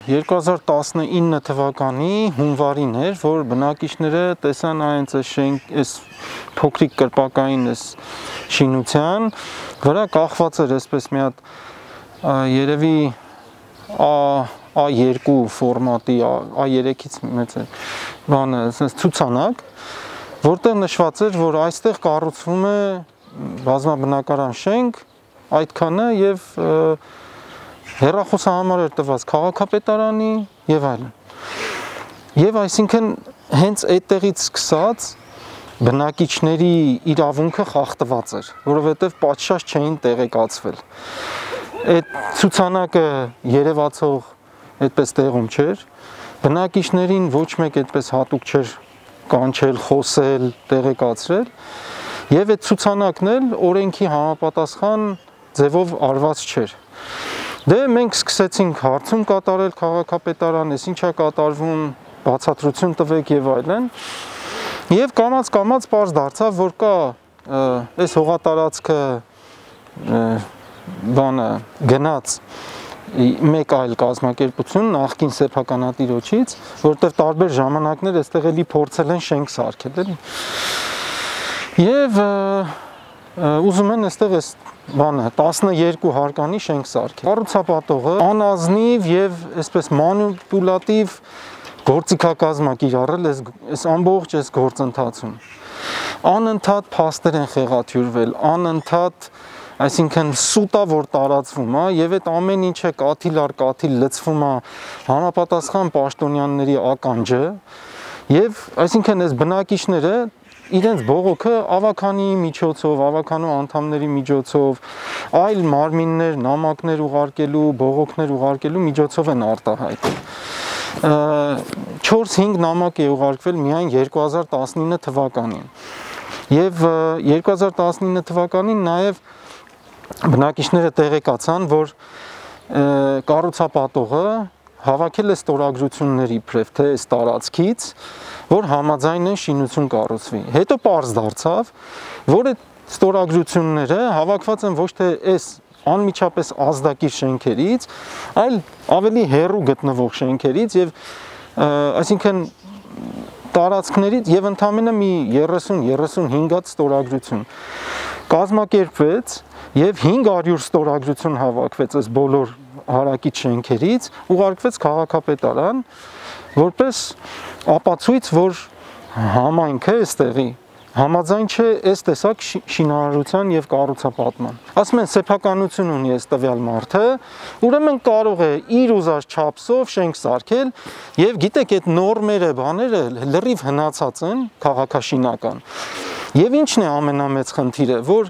2019 թվականի հունվարին էր, որ բնակիչները տեսան այս փոքրիկ կրպակային շինության վրա կախված էր այսպես մի հատ երևի A2 ֆորմատի, A3-ից մեծ է, բանը, ցուցանակ, որտեղ նշված էր, որ այստեղ կառուցվում է բազմաբնակարան շենք, այդքանը եւ հեռախոսահամար էր տված քաղաքապետարանի եւ այլն։ Եվ այսինքն հենց այդտեղից սկսած բնակիչների իրավունքը խախտված էր, որովհետեւ պատշաճ չէին տեղեկացվել։ Այդ ցուցանակը երևացող այդպես տեղում չէր, բնակիչներին ոչ մեկ այդպես հատուկ չէր կանչել, խոսել, տեղեկացրել, եւ այդ ցուցանակն էլ օրենքի համապատասխան ձևով արված չէր։ Դե մենք սկսեցինք հարցում կատարել քաղաքապետարան, այս ինչա կատարվում, բացատրություն տվեք եւ այլն։ Եվ կամաց պարզ դարձավ, որ կա այս հողատարածքը բանը գնաց մեկ այլ կազմակերպություն նախկին սեփականատիրոջից, որտեղ տարբեր ժամանակներ այստեղ էլի փորձել են շենք սարքել, էլի։ Եվ ուզում են այստեղ այս բանը 12 հարկանի շենք սարքել։ Կառուցապատողը անազնիվ եւ այսպես մանիպուլատիվ գործիքակազմ է կիրառել այս ամբողջ այս գործընթացում։ Անընդհատ փաստեր են խեղաթյուրվել, անընդհատ, այսինքն սուտա որ տարածվում է եւ այդ ամեն ինչը կաթիլ առ կաթիլ լցվում է համապատասխան պաշտոնյաների ականջը եւ այսինքն այս բնակիչները իրենց բողոքը ավականի միջոցով, ավականու անդամների միջոցով, այլ մարմիններ, նամակներ ուղարկելու, բողոքներ ուղարկելու միջոցով են արտահայտել։ 4-5 նամակ է ուղարկվել միայն 2019 թվականին։ Եվ 2019 թվականին նաև բնակիչները տեղեկացան, որ կառուցապատողը հավաքել է ստորագրություններ իբրև թե այս տարածքից, որ համաձայն են շինություն կառուցվի։ Հետո պարզ դարձավ, որ այդ ստորագրությունները հավաքված են ոչ թե այս անմիջապես ազդակիր շենքերից, այլ ավելի հեռու գտնվող շենքերից եւ այսինքն տարածքներից եւ ընդամենը մի 30-35 հատ ստորագրություն կազմակերպվեց եւ 500 ստորագրություն հավաքվեց այս բոլոր հարակից շենքերից, ուղարկվեց քաղաքապետարան, որպես ապացույց, որ համայնքը այստեղի համաձայն չէ այս տեսակ շինարարության եւ կառուցապատման։ Ասում են սեփականություն ունի այս տվյալ մարդը, ուրեմն կարող է իր ուզած չափսով շենք սարքել եւ գիտեք այդ նորմերը, բաները լրիվ հնացած են քաղաքաշինական։ Եվ ինչն է ամենամեծ խնդիրը, որ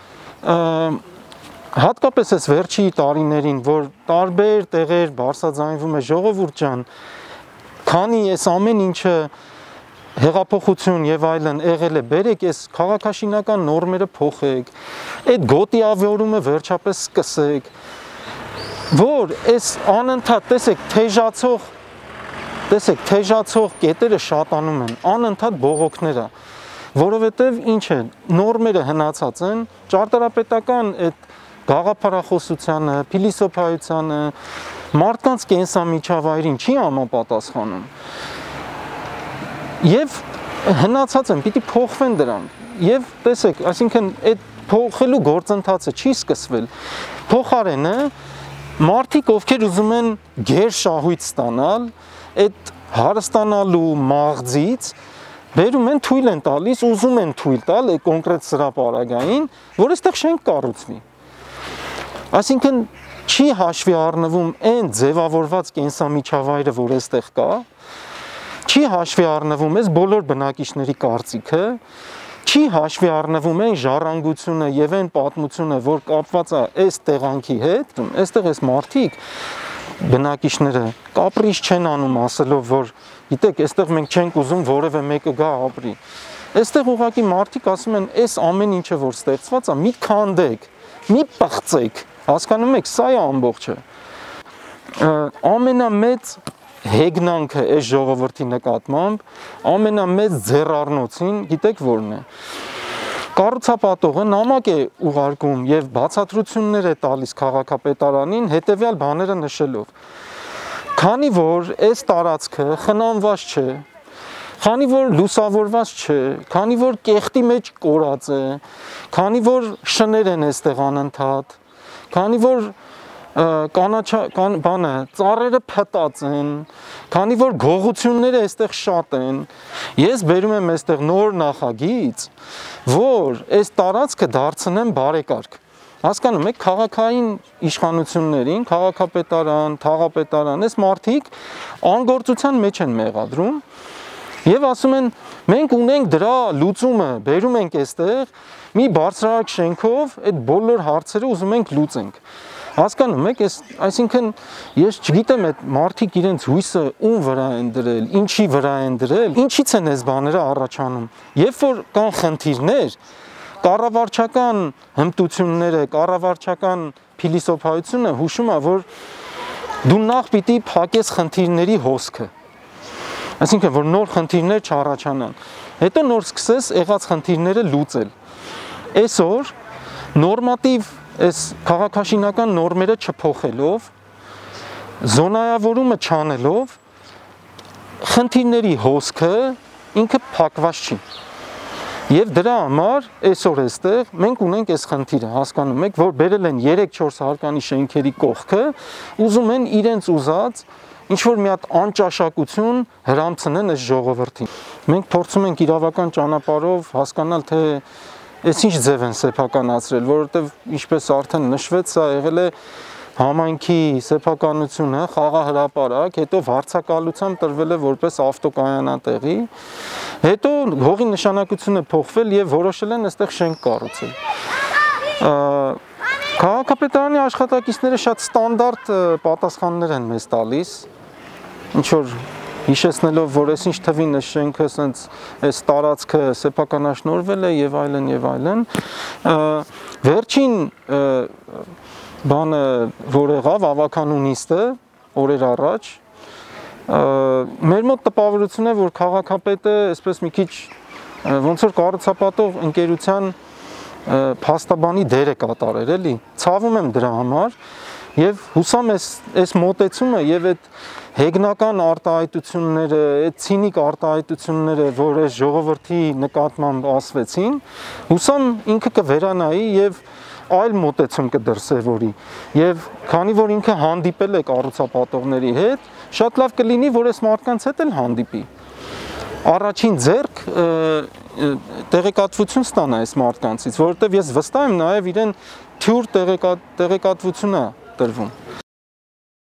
հատկապես այս վերջի տարիներին, որ տարբեր տեղեր բարձրաձայնվում է ժողովուրդ ջան, քանի այս ամեն ինչը հեղափոխություն եւ այլն եղել է, բերեք այս քաղաքաշինական նորմերը փոխեք, այդ գոտիավորումը վերջապես սկսեք, որ այս անընդհատ թեժացող կետերը շատանում են, անընդհատ բողոքները, որովհետեւ ինչ է, նորմերը հնացած են, ճարտարապետական այդ գաղափարախոսությանը, փիլիսոփայությանը, մարդկանց կենսամիջավայրին չի համապատասխանում։ Եվ հնացած են, պիտի փոխվեն դրանք։ Եվ տեսեք, այսինքն այդ փոխելու գործընթացը չի սկսվել։ Փոխարենը մարդիկ, ովքեր ուզում են գերշահույթ ստանալ, այդ հարստանալու մաղձից բերում են թույլ են տալիս, ուզում են թույլ տալ այդ կոնկրետ սրապարագային, որ այստեղ շենք կառուցվի։ Այսինքն չի հաշվի առնվում այն ձևավորված կենսամիջավայրը, որ այստեղ կա, չի հաշվի առնվում այս բոլոր բնակիչների կարծիքը, չի հաշվի առնվում այն ժառանգությունը եւ այն պատմությունը, որ կապված է այս տեղանքի հետ, այստեղ այս մարդիկ բնակիչները կապրիչ չեն անում ասելով, որ գիտեք, այստեղ մենք չենք ուզում որևէ մեկը գա ապրի։ Այստեղ ուղղակի մարդիկ ասում են, այս ամեն ինչը որ ստեղծված է, մի քանդեք, մի պղծեք, հասկանում եք, սա է ամբողջը։ Ամենամեծ հեգնանքը այս ժողովրդի նկատմամբ, ամենամեծ ձեռառնոցին, գիտեք որն է։ Կառուցապատողը նամակ է ուղարկում եւ բացատրություններ է տալիս քաղաքապետարանին հետեւյալ բաները նշելով։ Քանի որ այս տարածքը խնամված չէ, քանի որ լուսավորված չէ, քանի որ կեղտի մեջ կորած է, քանի որ շներ են այստեղ անընդհատ, քանի որ ծառերը փտած են, քանի որ գողությունները այստեղ շատ են, ես բերում եմ այստեղ նոր նախագիծ, որ այս տարածքը դարձնեմ բարեկարգ։ Հասկանում եք, քաղաքային իշխանություններին, քաղաքապետարան, թաղապետարան, այս մարդիկ անգործության մեջ են մեղադրում եւ ասում են մենք ունենք դրա լուծումը, բերում ենք այստեղ մի բարձրահարկ շենքով այդ բոլոր հարցերը ուզում ենք լուծենք։ Հասկանում եք, այսինքն ես չգիտեմ այդ մարդիկ իրենց հույսը ում վրա են դրել, ինչի վրա են դրել, ինչից են այս բաները առաջանում։ Երբ որ կան խնդիրներ, կառավարչական հմտությունները, կառավարչական փիլիսոփայությունը հուշում է, որ դու նախ պիտի փակես խնդիրների հոսքը։ Այսինքն, որ նոր խնդիրներ չառաջանան, հետո նոր սկսես եղած խնդիրները լուծել։ Այսօր նորմատիվ այս քաղաքաշինական նորմերը չփոխելով, զոնայավորումը չանելով, խնդիրների հոսքը ինքը փակված չի։ Եվ դրա համար այսօր այստեղ մենք ունենք այս խնդիրը, հասկանում եք, որ բերել են 3-4 հարկանի շենքերի կողքը, ուզում են իրենց ուզած ինչ-որ մի հատ անճաշակություն հրամցնեն այս ժողովրդին։ Մենք փորձում ենք իրավական ճանապարհով հասկանալ, թե այս ինչ ձև են սեփականացրել, որովհետև ինչպես արդեն նշվեց, սա եղել է համայնքի սեփականությունը, խաղահրապարակ, հետո վարձակալությամբ տրվել է որպես ավտոկայանատեղի, հետո հողի նշանակությունը փոխվել եւ որոշել են այստեղ շենք կառուցել։ Քաղաքապետարանի աշխատակիցները շատ ստանդարտ պատասխաններ են մեզ տալիս, ինչ որ հիշեցնելով, որ այս ինչ թվին այս շենքը այս տարածքը սեփականաշնորհվել է եւ այլն եւ այլն։ Վերջին բանը, որ եղավ, ավականունիստը օրեր առաջ, մեր մոտ տպավորություն է, որ քաղաքապետը այսպես մի քիչ ոնց որ կառուցապատող ընկերության փաստաբանի դեր է կատարել, էլի։ Ցավում եմ դրա համար եւ հուսամ այս մոտեցումը եւ այդ հեգնական արտահայտությունները, այդ ցինիկ արտահայտությունները, որ այս ժողովրդի նկատմամբ ասվեցին, հուսամ ինքը կվերանայի եւ այլ մոտեցում կդրսևորի եւ քանի որ ինքը հանդիպել է կառուցապատողների հետ, շատ լավ կլինի, որ այս մարդկանց հետ էլ հանդիպի։ Առաջին ձեռք տեղեկատվություն ստանա այս մարդկանցից, որովհետեւ ես վստահ եմ նաեւ իրեն թյուր տեղեկատվություն է տրվում։